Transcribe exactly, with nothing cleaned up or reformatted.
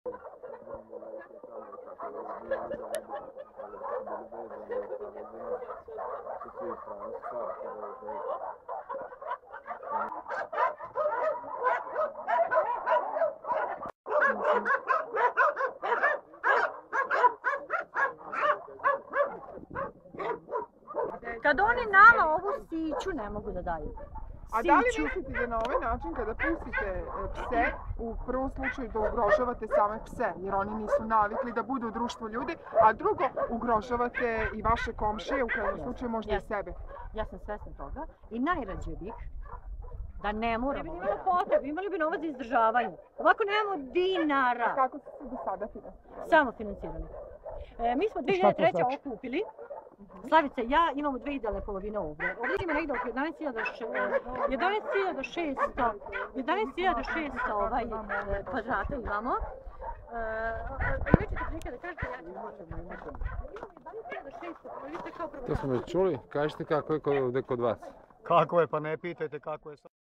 Kad oni nama ovu siću ne mogu da daju. A da li mislite da na ovaj način kada pustite pse, u prvom slučaju da ugrožavate same pse, jer oni nisu navikli da budu u društvu ljudi, a drugo, ugrožavate i vaše komšije, u krajnjem slučaju možda i sebe? Ja sam svesna toga i najrađe bih da ne moramo. Ne bi imali potrebe, imali bi novac za izdržavanje. Ovako nemamo dinara. Kako ste se do sada finansirali? Samo finansirali. E, mi smo dve hiljade treće ovo kupili. Slavica i ja imamo dve idealne polovine ovdje. Ovdje ima negdje oko jedanaest hiljada šesto ovaj, kvadrata imamo. Nećete prilike da kažete, ja ću možemo. Imamo jedanaest hiljada šesto, vidite kao prvo. To smo već čuli, kažete kako je ovdje kod vas. Kako je, pa ne pitajte kako je.